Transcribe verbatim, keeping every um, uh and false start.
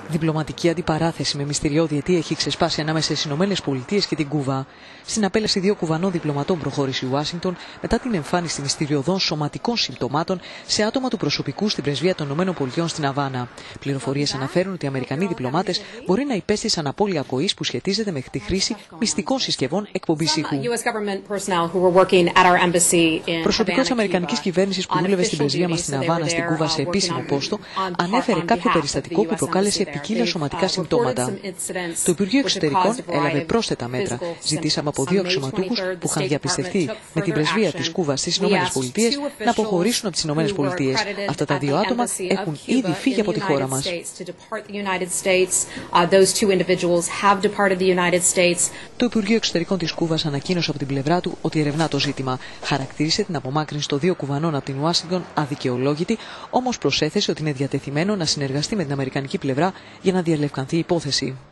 Διπλωματική αντιπαράθεση με μυστηριώδη αιτία έχει ξεσπάσει ανάμεσα στις ΗΠΑ και την Κούβα. Στην απέλαση δύο Κουβανών διπλωματών προχώρησε η Ουάσιγκτον μετά την εμφάνιση μυστηριωδών σωματικών συμπτωμάτων σε άτομα του προσωπικού στην πρεσβεία των ΗΠΑ στην Αβάνα. Πληροφορίες αναφέρουν ότι οι Αμερικανοί διπλωμάτες μπορεί να υπέστησαν απώλεια ακοής που σχετίζεται με τη χρήση μυστικών συσκευών εκπομπής ήχου. Προσωπικό της Αμερικανικής κυβέρνησης που δούλευε στην πρεσβεία μας στην Αβάνα στην Κούβα σε επίσημο πόστο ανέφερε κάποιο περιστατικό που προκάλεσε ποικίλα σωματικά συμπτώματα. Το Υπουργείο Εξωτερικών έλαβε πρόσθετα μέτρα. Ζητήσαμε από δύο αξιωματούχους που είχαν διαπιστευτεί με την πρεσβεία της Κούβας στις ΗΠΑ να αποχωρήσουν από τις ΗΠΑ. Αυτά τα δύο άτομα έχουν ήδη φύγει από τη χώρα μας. Το Υπουργείο Εξωτερικών της Κούβας ανακοίνωσε από την πλευρά του ότι ερευνά το ζήτημα. Χαρακτήρισε την απομάκρυνση των δύο Κουβανών από την Ουάσιγκτον αδικαιολόγητη, όμως προσέθεσε ότι είναι διατεθειμένο να συνεργαστεί με την Αμερικανική πλευρά για να διαλευκανθεί η υπόθεση.